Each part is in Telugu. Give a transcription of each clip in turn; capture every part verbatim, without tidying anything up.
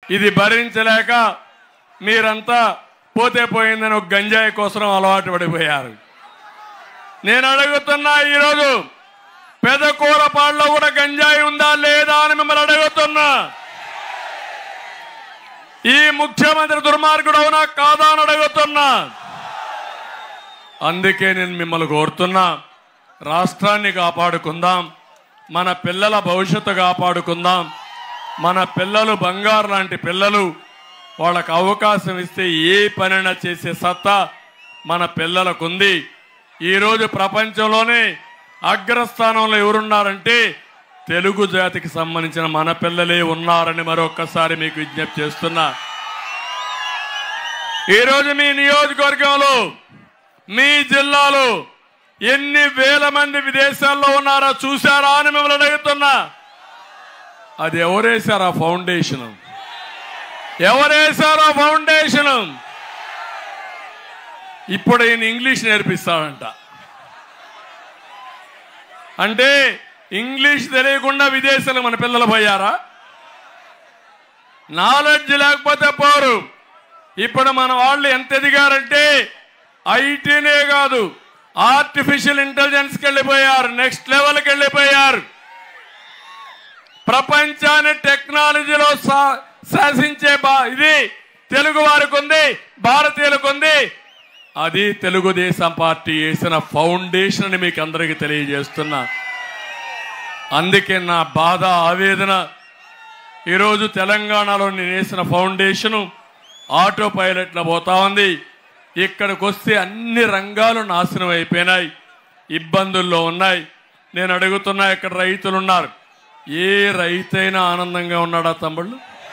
ఇది భరించలేక మీరంతా పోతే పోయిందని ఒక గంజాయి కోసం అలవాటు పడిపోయారు. నేను అడుగుతున్నా, ఈరోజు పెదకూరపాడులో కూడా గంజాయి ఉందా లేదా అని మిమ్మల్ని అడుగుతున్నా. ఈ ముఖ్యమంత్రి దుర్మార్గుడు అవునా కాదా అని అడుగుతున్నా. అందుకే నేను మిమ్మల్ని కోరుతున్నా, రాష్ట్రాన్ని కాపాడుకుందాం, మన పిల్లల భవిష్యత్తు కాపాడుకుందాం. మన పిల్లలు బంగారు లాంటి పిల్లలు, వాళ్ళకు అవకాశం ఇస్తే ఏ పనైనా చేసే సత్తా మన పిల్లలకుంది. ఈరోజు ప్రపంచంలోనే అగ్రస్థానంలో ఎవరున్నారంటే తెలుగు జాతికి సంబంధించిన మన పిల్లలే ఉన్నారని మరొక్కసారి మీకు విజ్ఞప్తి చేస్తున్నా. ఈరోజు మీ నియోజకవర్గంలో, మీ జిల్లాలో ఎన్ని వేల మంది విదేశాల్లో ఉన్నారో చూశారా అని మిమ్మల్ని అడుగుతున్నా. అది ఎవరేశారా ఫౌండేషన్? ఎవరేశారా ఫౌండేషన్? ఇప్పుడు ఈయన ఇంగ్లీష్ నేర్పిస్తాడంట. అంటే ఇంగ్లీష్ తెలియకుండా విదేశాలకు మన పిల్లలు పోయారా? నాలెడ్జ్ లేకపోతే పోరు. ఇప్పుడు మన వాళ్ళు ఎంత ఎదిగారంటే ఐటీనే కాదు, ఆర్టిఫిషియల్ ఇంటెలిజెన్స్కి వెళ్ళిపోయారు, నెక్స్ట్ లెవెల్కి వెళ్ళిపోయారు. ప్రపంచాన్ని టెక్నాలజీలో శాసించే బా ఇది తెలుగు వారికి ఉంది, భారతీయులకు ఉంది. అది తెలుగుదేశం పార్టీ వేసిన ఫౌండేషన్ అని మీకు అందరికీ తెలియజేస్తున్నా. అందుకే నా బాధ, ఆవేదన. ఈరోజు తెలంగాణలో నేను వేసిన ఫౌండేషను ఆటో పైలట్లో పోతా ఉంది. ఇక్కడికి వస్తే అన్ని రంగాలు నాశనం అయిపోయినాయి, ఇబ్బందుల్లో ఉన్నాయి. నేను అడుగుతున్నా, ఇక్కడ రైతులు ఉన్నారు, ఏ రైతైనా ఆనందంగా ఉన్నాడా తమ్ముళ్ళు?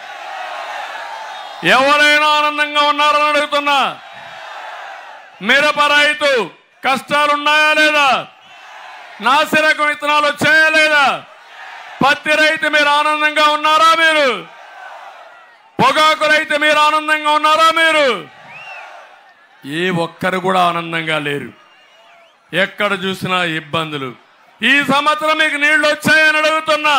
ఎవరైనా ఆనందంగా ఉన్నారని అడుగుతున్నా. మిరప రైతు కష్టాలున్నాయా లేదా? నాసిరకం విత్తనాలు వచ్చాయా లేదా? పత్తి రైతు మీరు ఆనందంగా ఉన్నారా? మీరు పొగాకు రైతు మీరు ఆనందంగా ఉన్నారా? మీరు ఏ ఒక్కరు కూడా ఆనందంగా లేరు. ఎక్కడ చూసినా ఇబ్బందులు. ఈ సంవత్సరం మీకు నీళ్లు వచ్చాయని అడుగుతున్నా.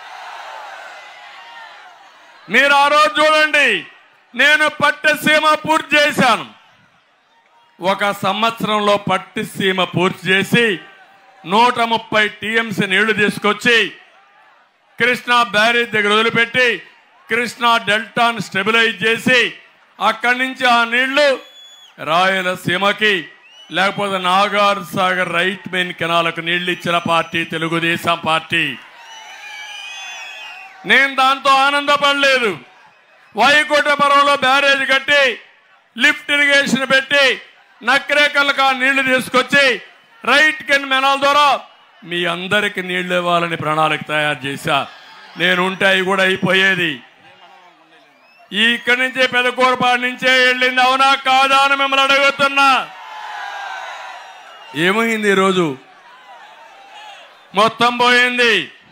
మీరు ఆ రోజు చూడండి, నేను పట్టిసీమ పూర్తి చేశాను. ఒక సంవత్సరంలో పట్టిసీమ పూర్తి చేసి నూట ముప్పై టీఎంసీ నీళ్లు తీసుకొచ్చి కృష్ణా బ్యారేజ్ దగ్గర వదిలిపెట్టి కృష్ణా డెల్టాను స్టెబిలైజ్ చేసి అక్కడి నుంచి ఆ నీళ్లు రాయలసీమకి లేకపోతే నాగార్ సాగర్ రైట్ మెయిన్ కెనాలకు నీళ్లు ఇచ్చిన పార్టీ తెలుగుదేశం పార్టీ. నేను దాంతో ఆనందపడలేదు. వైకుంఠపురంలో బ్యారేజ్ కట్టి లిఫ్ట్ ఇరిగేషన్ పెట్టి నక్రేకల్కి ఆ నీళ్లు తీసుకొచ్చి రైట్ కెన్ కెనాల్ ద్వారా మీ అందరికి నీళ్లు ఇవ్వాలని ప్రణాళిక తయారు చేశా. నేను ఉంటే అవి కూడా అయిపోయేది. ఈ ఇక్కడి నుంచే పెదకూరపాడు నుంచే వెళ్ళింది, అవునా కాదా అని మిమ్మల్ని అడుగుతున్నా. ఏమైంది? ఈరోజు మొత్తం పోయింది.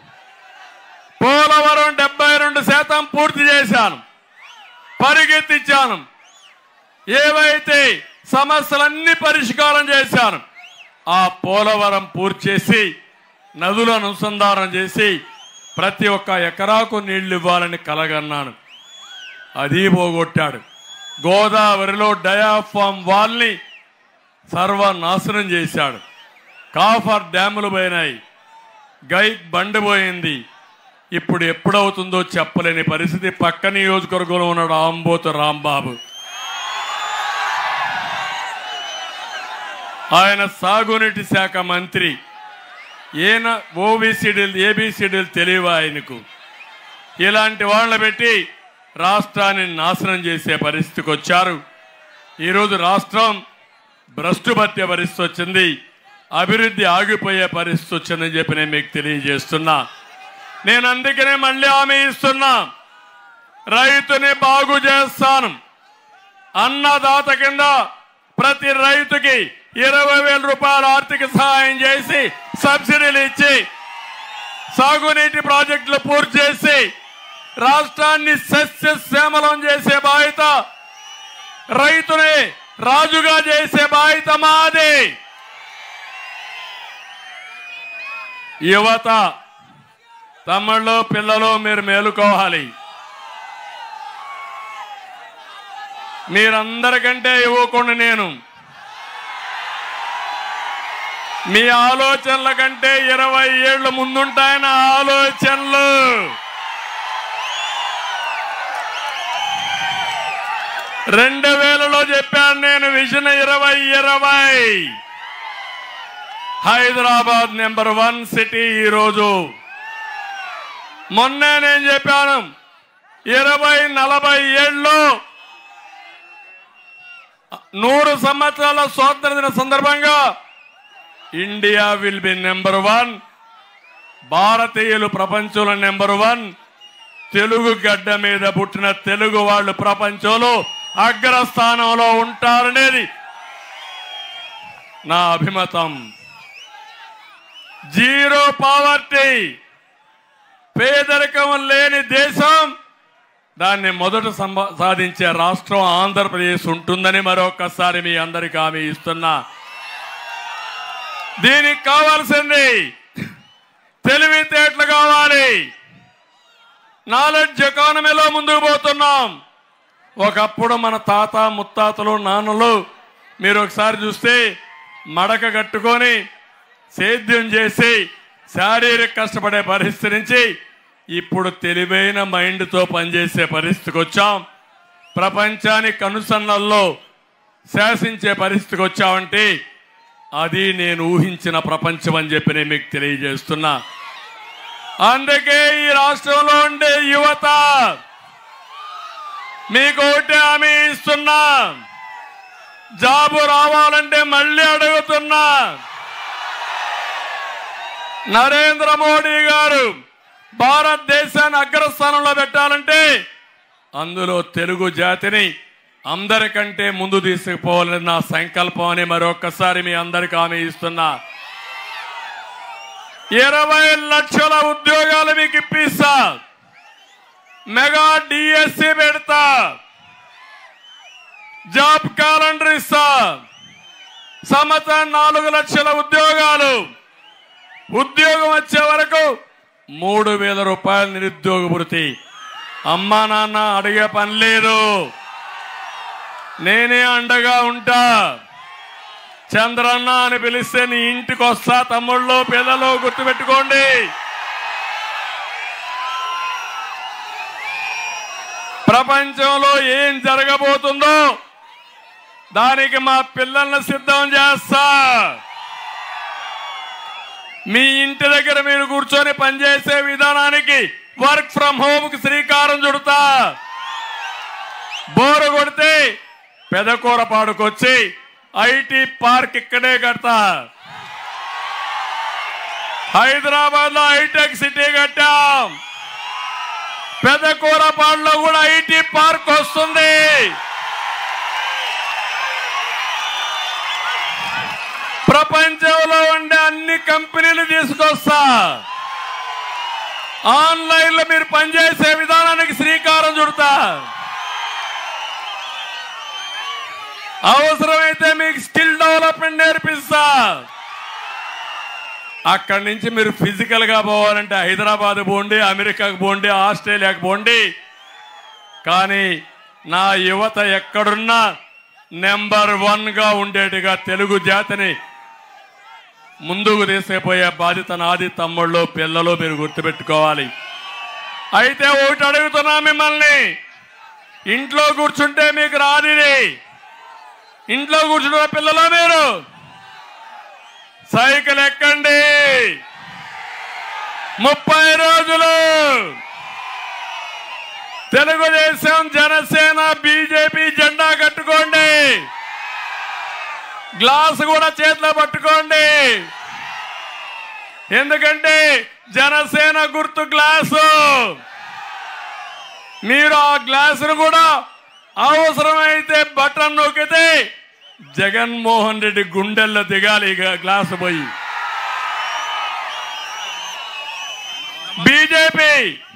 పోలవరం డెబ్బై రెండు శాతం పూర్తి చేశాను, పరిగెత్తించాను. ఏవైతే సమస్యలన్నీ పరిష్కారం చేశాను. ఆ పోలవరం పూర్తి చేసి నదులను అనుసంధానం చేసి ప్రతి ఒక్క ఎకరాకు నీళ్లు ఇవ్వాలని కలగన్నాను. అది పోగొట్టాడు. గోదావరిలో డయాఫామ్ వాల్ని సర్వనాశనం చేశాడు. కాఫర్ డ్యాములు పోయినాయి, గైక్ బండి పోయింది. ఇప్పుడు ఎప్పుడవుతుందో చెప్పలేని పరిస్థితి. పక్క నియోజకవర్గంలో ఉన్నాడు ఆంబోతు రాంబాబు. ఆయన సాగునీటి శాఖ మంత్రి. ఈయన ఓబీసీడీలు ఏబీసీడీలు తెలియవు ఆయనకు. ఇలాంటి వాళ్ళని పెట్టి రాష్ట్రాన్ని నాశనం చేసే పరిస్థితికి వచ్చారు. ఈరోజు రాష్ట్రం భ్రష్టుపట్టే పరిస్థితి వచ్చింది, అభివృద్ధి ఆగిపోయే పరిస్థితి వచ్చిందని చెప్పి నేను మీకు తెలియజేస్తున్నా. నేను అందుకనే మళ్ళీ హామీ ఇస్తున్నా, రైతుని బాగు చేస్తాను. అన్నదాత కింద ప్రతి రైతుకి ఇరవై వేల రూపాయల ఆర్థిక సహాయం చేసి సబ్సిడీలు ఇచ్చి సాగునీటి ప్రాజెక్టులు పూర్తి చేసి రాష్ట్రాన్ని సస్యశ్యామలం చేసే బాధ్యత, రైతుని రాజుగా చేసే బాధ్యత మాది. యువత, తమ్ముళ్ళు, పిల్లలు మీరు మేలుకోవాలి. మీరందరికంటే ఇవ్వకుండా నేను మీ ఆలోచనల కంటే ఇరవై ఏళ్ల ముందుంటాయన ఆలోచనలు. రెండు వేలలో చెప్పాను నేను విజన్ ఇరవై ఇరవై హైదరాబాద్ నెంబర్ వన్ సిటీ. ఈరోజు మొన్నే నేను చెప్పాను ఇరవై నలభై ఏళ్ళు నూరు సంవత్సరాల స్వాతంత్ర దిన సందర్భంగా India will be number one. భారతీయులు ప్రపంచంలో నెంబర్ వన్. తెలుగు గడ్డ మీద పుట్టిన తెలుగు వాళ్ళు ప్రపంచంలో అగ్రస్థానంలో ఉంటారనేది నా అభిమతం. జీరో పావర్టీ, పేదరికం లేని దేశం, దాన్ని మొదట సాధించే రాష్ట్రం ఆంధ్రప్రదేశ్ ఉంటుందని మరొకసారి మీ అందరికీ హామీ ఇస్తున్నా. దీనికి కావాల్సింది తెలివితేటలు కావాలి. నాలెడ్జ్ ఎకానమీలో ముందుకు పోతున్నాం. ఒకప్పుడు మన తాత ముత్తాతలు నాన్నలు మీరు ఒకసారి చూస్తే మడక కట్టుకొని సేద్యం చేసి శారీరక కష్టపడే పరిస్థితి నుంచి ఇప్పుడు తెలివైన మైండ్తో పనిచేసే పరిస్థితికి వచ్చాం. ప్రపంచానికి కనుసన్నల్లో శాసించే పరిస్థితికి వచ్చామంటే అది నేను ఊహించిన ప్రపంచం అని చెప్పి నేను మీకు తెలియజేస్తున్నా. అందుకే ఈ రాష్ట్రంలో ఉండే యువత మీకు ఒకటే హామీ ఇస్తున్నా, జాబు రావాలంటే మళ్ళీ అడుగుతున్నా. నరేంద్ర మోడీ గారు భారతదేశాన్ని అగ్రస్థానంలో పెట్టాలంటే అందులో తెలుగు జాతిని అందరికంటే ముందు తీసుకుపోవాలని నా సంకల్పం అని మరొకసారి మీ అందరికీ హామీ ఇస్తున్నా. ఇరవై లక్షల ఉద్యోగాలు మీకు ఇప్పిస్తా. మెగా డిఎస్సి పెడతా. జాబ్ క్యాలెండర్ ఇస్తా. సంవత్సరం నాలుగు లక్షల ఉద్యోగాలు. ఉద్యోగం వచ్చే వరకు మూడు వేల రూపాయల నిరుద్యోగ భృతి. అమ్మా నాన్న అడిగే పని లేదు, నేనే అండగా ఉంటా. చంద్రన్న అని పిలిస్తే నీ ఇంటికి వస్తా. తమ్ముళ్ళు పిల్లలు గుర్తుపెట్టుకోండి. ప్రపంచంలో ఏం జరగబోతుందో దానికి మా పిల్లల్ని సిద్ధం చేస్తా. మీ ఇంటి దగ్గర మీరు కూర్చొని పనిచేసే విధానానికి వర్క్ ఫ్రం హోమ్ కి శ్రీకారం చుడతా. బోరు కొడితే పెదకూరపాడుకొచ్చి ఐటీ పార్క్ ఇక్కడే కడతా. హైదరాబాద్ లో హైటెక్ సిటీ కట్టాం. పెదకూరపాడులో కూడా ఐటీ పార్క్ వస్తుంది. ప్రపంచంలో ఉండే అన్ని కంపెనీలు తీసుకొస్తా. ఆన్లైన్ లో మీరు పనిచేసే విధానానికి శ్రీకారం చుడతా. అవసరమైతే మీకు స్కిల్ డెవలప్మెంట్ నేర్పిస్తా. అక్కడి నుంచి మీరు ఫిజికల్ గా పోవాలంటే హైదరాబాద్ పోండి, అమెరికాకు పోండి, ఆస్ట్రేలియాకు పోండి. కానీ నా యువత ఎక్కడున్నా నెంబర్ వన్ గా ఉండేట్టుగా తెలుగు జాతిని ముందుకు తీసుకుపోయే బాధ్యత నాది. తమ్ముళ్ళు పిల్లలు మీరు గుర్తుపెట్టుకోవాలి. అయితే ఒకటి అడుగుతున్నా మిమ్మల్ని, ఇంట్లో కూర్చుంటే మీకు రాదిది. ఇంట్లో కూర్చుంటున్న పిల్లలు మీరు సైకిల్ ఎక్కండి. ముప్పై రోజులు తెలుగుదేశం, జనసేన, బీజేపీ జెండా కట్టుకోండి. గ్లాసు కూడా చేతిలో పట్టుకోండి. ఎందుకంటే జనసేన గుర్తు గ్లాసు. మీరు ఆ గ్లాసును కూడా అవసరమైతే బటన్ నొక్కితే జగన్మోహన్ రెడ్డి గుండెల్లో దిగాలి గ్లాసు పోయి. బీజేపీ